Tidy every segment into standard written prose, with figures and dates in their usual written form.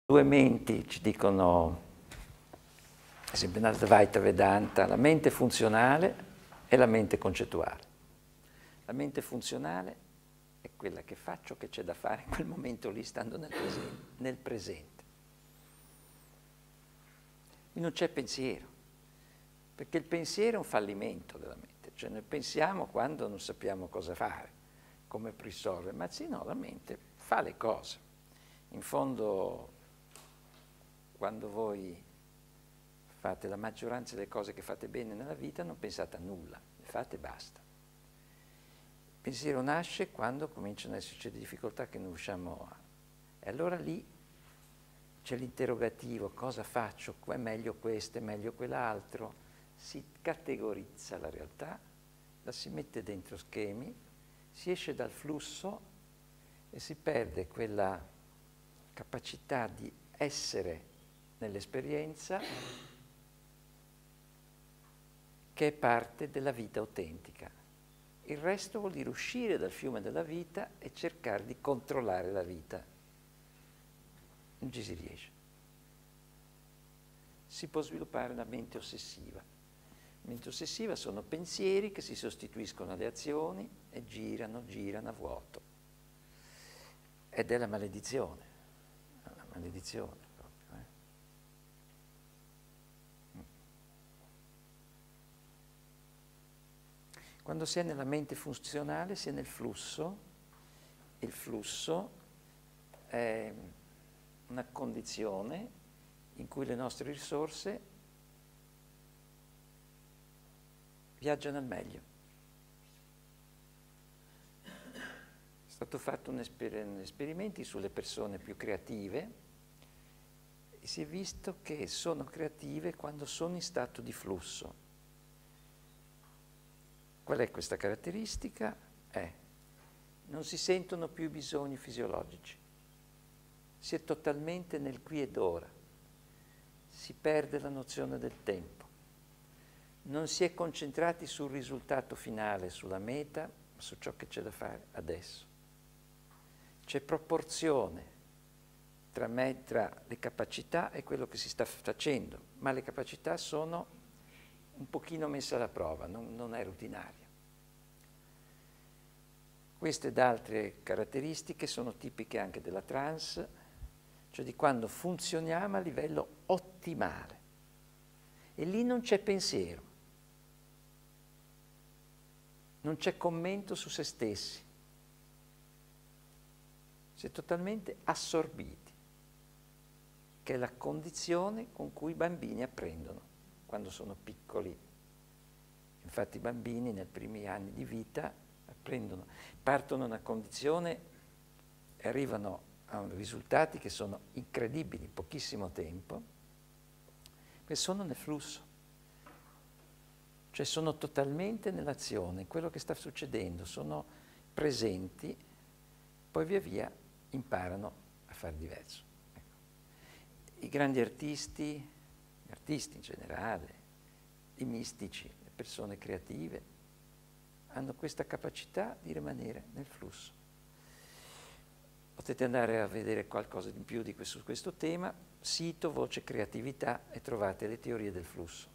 Due menti, ci dicono, ad esempio nell'Advaita Vedanta, la mente funzionale e la mente concettuale. La mente funzionale è quella che fa ciò che c'è da fare in quel momento lì, stando nel presente. E non c'è pensiero, perché il pensiero è un fallimento della mente, cioè noi pensiamo quando non sappiamo cosa fare, come risolvere, ma sì, no, la mente fa le cose. In fondo, quando voi fate la maggioranza delle cose che fate bene nella vita, non pensate a nulla, le fate e basta. Il pensiero nasce quando cominciano ad esserci delle difficoltà che non riusciamo a... E allora lì c'è l'interrogativo, cosa faccio? È meglio questo, è meglio quell'altro? Si categorizza la realtà, la si mette dentro schemi, si esce dal flusso e si perde quella capacità di essere nell'esperienza che è parte della vita autentica. Il resto vuol dire uscire dal fiume della vita e cercare di controllare la vita. Non ci si riesce. Si può sviluppare una mente ossessiva. La mente ossessiva sono pensieri che si sostituiscono alle azioni e girano a vuoto. Ed è la maledizione. La maledizione. Quando si è nella mente funzionale, si è nel flusso. Il flusso è una condizione in cui le nostre risorse viaggiano al meglio. È stato fatto esperimenti sulle persone più creative e si è visto che sono creative quando sono in stato di flusso. Qual è questa caratteristica? Non si sentono più i bisogni fisiologici, si è totalmente nel qui ed ora, si perde la nozione del tempo, non si è concentrati sul risultato finale, sulla meta, ma su ciò che c'è da fare adesso. C'è proporzione tra le capacità e quello che si sta facendo, ma le capacità sono un pochino messa alla prova, non è rutinaria. Queste ed altre caratteristiche sono tipiche anche della trance, cioè di quando funzioniamo a livello ottimale. E lì non c'è pensiero, non c'è commento su se stessi, si è totalmente assorbiti, che è la condizione con cui i bambini apprendono quando sono piccoli. Infatti i bambini nei primi anni di vita partono da una condizione e arrivano a risultati che sono incredibili in pochissimo tempo, che sono nel flusso, cioè sono totalmente nell'azione, quello che sta succedendo, sono presenti, poi via via imparano a fare diverso. Ecco. I grandi artisti, gli artisti in generale, i mistici, le persone creative, hanno questa capacità di rimanere nel flusso. Potete andare a vedere qualcosa di più su questo tema, sito Voce Creatività, e trovate le teorie del flusso.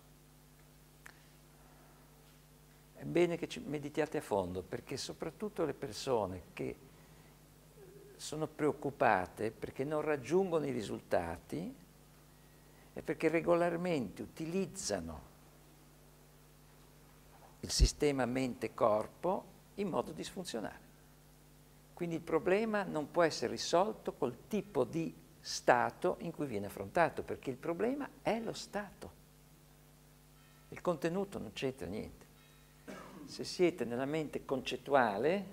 È bene che ci meditiate a fondo, perché soprattutto le persone che sono preoccupate perché non raggiungono i risultati e perché regolarmente utilizzano il sistema mente-corpo in modo disfunzionale. Quindi il problema non può essere risolto col tipo di stato in cui viene affrontato, perché il problema è lo stato. Il contenuto non c'entra niente. Se siete nella mente concettuale,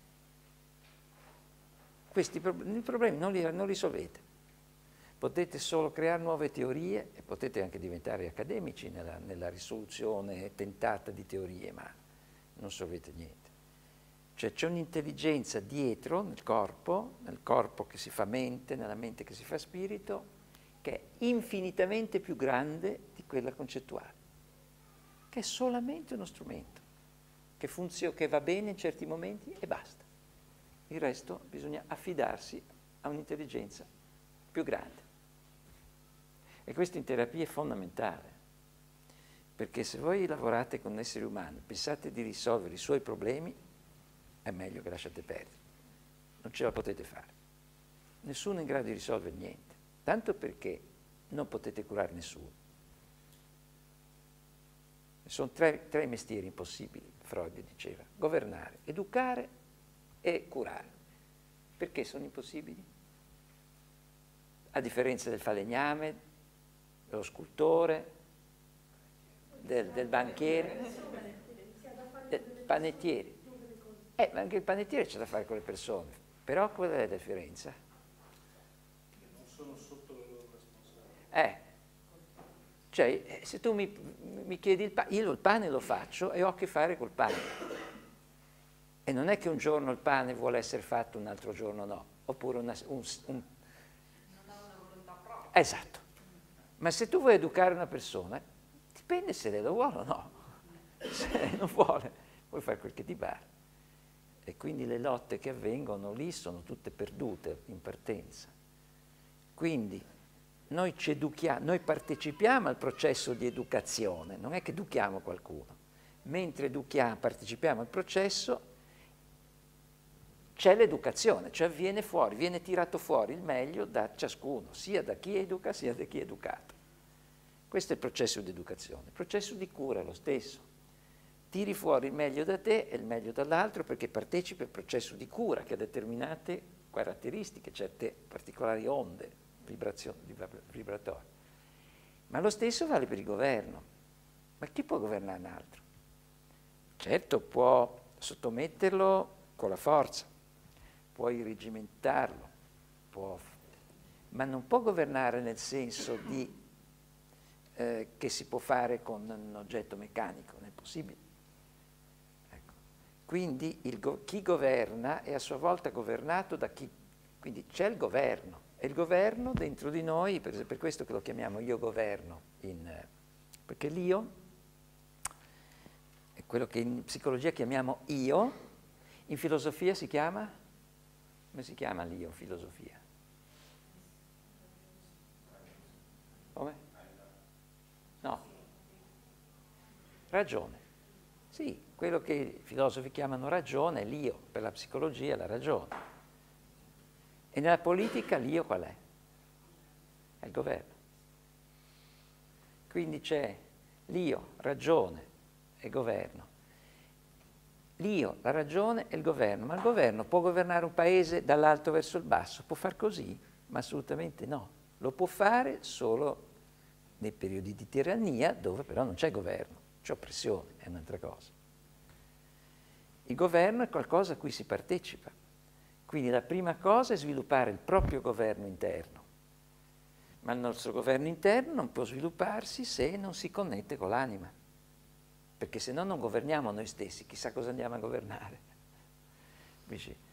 i problemi non li risolvete. Potete solo creare nuove teorie e potete anche diventare accademici nella risoluzione tentata di teorie, ma non risolvete niente. Cioè c'è un'intelligenza dietro nel corpo che si fa mente, nella mente che si fa spirito, che è infinitamente più grande di quella concettuale, che è solamente uno strumento, che va bene in certi momenti e basta. Il resto bisogna affidarsi a un'intelligenza più grande. E questo in terapia è fondamentale, perché se voi lavorate con esseri umani, pensate di risolvere i suoi problemi, è meglio che lasciate perdere. Non ce la potete fare. Nessuno è in grado di risolvere niente, tanto perché non potete curare nessuno. Sono tre mestieri impossibili, Freud diceva: governare, educare e curare. Perché sono impossibili? A differenza del falegname, dello scultore, del banchiere, del panettiere. Ma anche il panettiere c'è da fare con le persone, però qual è la differenza? Non sono sotto le loro responsabilità. Cioè, se tu mi chiedi il pane, io il pane lo faccio e ho a che fare col pane. E non è che un giorno il pane vuole essere fatto, un altro giorno no. Oppure non ha una volontà propria. Esatto. Ma se tu vuoi educare una persona, dipende se lei lo vuole o no. Se lei non vuole, puoi fare quel che ti pare. E quindi le lotte che avvengono lì sono tutte perdute in partenza. Quindi noi ci educhiamo, noi partecipiamo al processo di educazione, non è che educhiamo qualcuno. Mentre partecipiamo al processo, c'è l'educazione, cioè viene tirato fuori il meglio da ciascuno, sia da chi educa sia da chi è educato. Questo è il processo di educazione. Il processo di cura è lo stesso. Tiri fuori il meglio da te e il meglio dall'altro perché partecipi al processo di cura che ha determinate caratteristiche, certe particolari onde vibratorie. Ma lo stesso vale per il governo. Ma chi può governare un altro? Certo, può sottometterlo con la forza, può irregimentarlo, ma non può governare nel senso che si può fare con un oggetto meccanico, non è possibile. Ecco. Quindi chi governa è a sua volta governato da chi. Quindi c'è il governo, e il governo dentro di noi, per questo che lo chiamiamo io governo, perché l'io è quello che in psicologia chiamiamo io, in filosofia si chiama? Come si chiama l'io in filosofia? Come? No. Ragione. Sì, quello che i filosofi chiamano ragione è l'io, per la psicologia è la ragione. E nella politica l'io qual è? È il governo. Quindi c'è l'io, ragione e governo. L'io, la ragione e il governo. Ma il governo può governare un paese dall'alto verso il basso? Può far così? Ma assolutamente no. Lo può fare solo nei periodi di tirannia dove però non c'è governo, c'è oppressione, è un'altra cosa. Il governo è qualcosa a cui si partecipa. Quindi la prima cosa è sviluppare il proprio governo interno. Ma il nostro governo interno non può svilupparsi se non si connette con l'anima. Perché se no non governiamo noi stessi, chissà cosa andiamo a governare. Capisci?